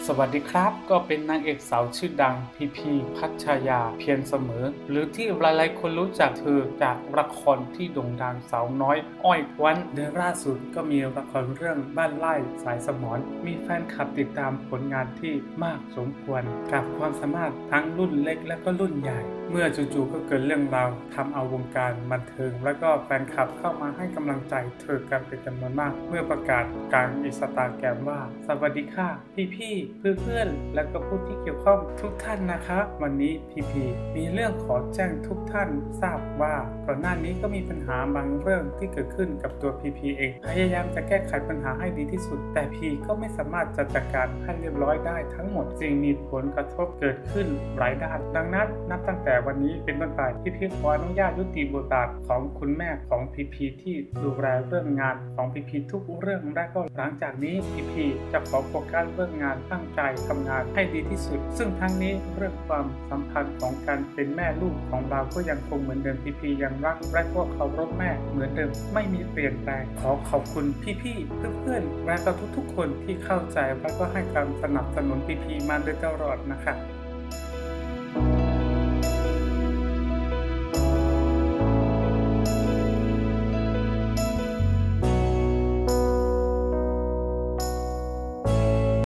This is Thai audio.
วัสดีครับก็เป็นนางเอกสาวชื่อดังพีพีพัชยาเพียรเสมอหรือที่หลายๆคนรู้จักเธอจากละครที่โด่งดังสาวน้อยอ้อยวันเดือนล่าสุดก็มีละครเรื่องบ้านไร่สายสมรมีแฟนคลับติดตามผลงานที่มากสมควรกับความสามารถทั้งรุ่นเล็กและก็รุ่นใหญ่เมื่อจู่ๆก็เกิดเรื่องราวทำเอาวงการบันเทิงและก็แฟนคลับเข้ามาให้กำลังใจเธอกันเป็นจำนวนมากเมื่อประกาศกลางอินสตาแกรมว่าสวัสดีค่ะพี่ๆเพื่อนๆและก็ผู้ที่เกี่ยวข้องทุกท่านนะครับวันนี้พีมีเรื่องขอแจ้งทุกท่านทราบว่าก่อนหน้านี้ก็มีปัญหาบางเรื่องที่เกิดขึ้นกับตัวพีเองพยายามจะแก้ไขปัญหาให้ดีที่สุดแต่พีก็ไม่สามารถจัดการให้เรียบร้อยได้ทั้งหมดจึงมีผลกระทบเกิดขึ้นหลายด้านดังนั้นนับตั้งแต่วันนี้เป็นต้นไปพีขออนุญาตยุติบทบาทของคุณแม่ของพีที่ดูแลเรื่องงานของพีทุกเรื่องและก็หลังจากนี้พีจะขอโฟกัสเรื่องงานตั้งใจทำงานให้ดีที่สุดซึ่งทั้งนี้เรื่องความสัมพันธ์ของการเป็นแม่ลูกของเราก็ยังคงเหมือนเดิมพียังรักและก็เคารพแม่เหมือนเดิมไม่มีเปลี่ยนแปลงขอขอบคุณพี่เพื่อนและก็ทุกๆคนที่เข้าใจและก็ให้การสนับสนุนพีมาโดยตลอดนะคะ